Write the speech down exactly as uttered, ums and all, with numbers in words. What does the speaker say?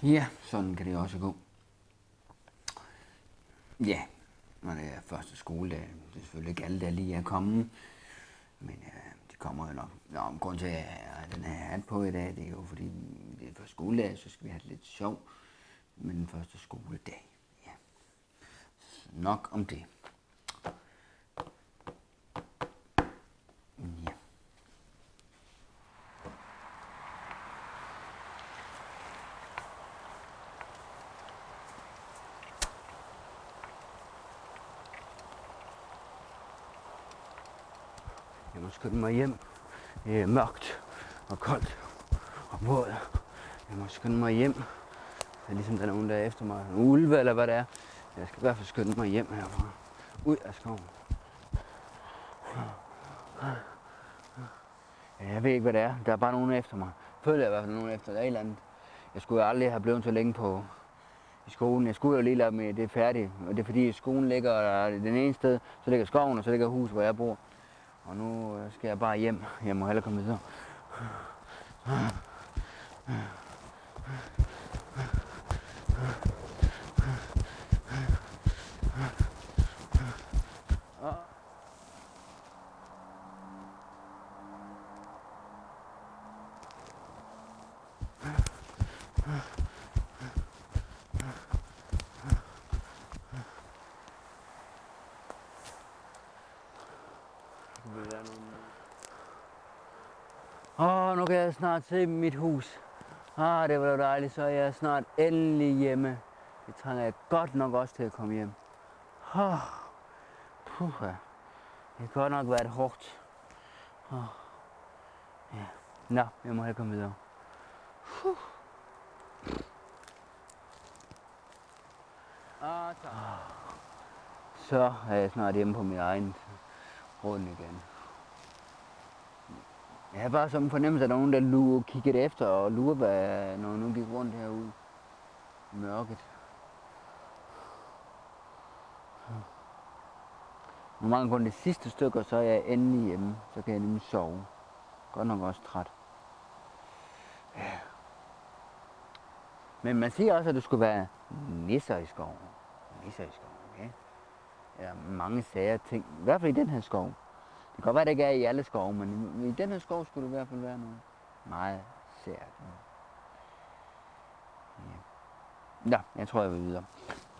Ja, sådan kan det også gå. Ja, når det er første skoledag, det er selvfølgelig ikke alle, der lige er kommet. Men øh, de kommer jo nok. Nå, grund til, at jeg har den her hat på i dag, det er jo fordi, det er første skoledag, så skal vi have det lidt sjov med den første skoledag. Ja. Så nok om det. Ja. Jeg må skynde mig hjem. Det er mørkt og koldt og våd. Jeg må skynde mig hjem. Det er ligesom, der er nogen, der er efter mig. En ulve eller hvad det er. Jeg skal i hvert fald skynde mig hjem herfra. Ud af skoven. Ja, jeg ved ikke, hvad det er. Der er bare nogen efter mig. Føler jeg i hvert fald nogen efter. Der er et eller andet. Jeg skulle jo aldrig have blevet så længe på i skolen. Jeg skulle jo lige lade mig, det er færdigt. Og det er fordi skolen ligger der, den ene sted, så ligger skoven, og så ligger huset, hvor jeg bor. Og nu skal jeg bare hjem. Jeg må hellere komme videre. Åh, oh, nu kan jeg snart se mit hus. Ah, det var jo dejligt, så jeg er snart endelig hjemme. Det trænger jeg godt nok også til at komme hjem. Oh, puha. Det har godt nok været hårdt. Oh, ja. Nå, jeg må have komme videre. Huh. Ah, tak. Så er jeg snart hjemme på min egen grund igen. Jeg har bare sådan en fornemmelse, at der er nogen, der lurer, kigger efter og lurer, hvad, når nu gik rundt herude i mørket. Nu mangler kun det sidste stykke, og så er jeg endelig hjemme. Så kan jeg nemlig sove. Godt nok også træt. Ja. Men man siger også, at det skulle være nisser i skoven. Nisser i skoven, ja. Ja, mange sager ting. I hvert fald i den her skov. Det kan godt være, at det ikke er i alle skove, men i den her skov skulle det i hvert fald være noget meget sært. Ja. Nå, jeg tror, jeg vil videre.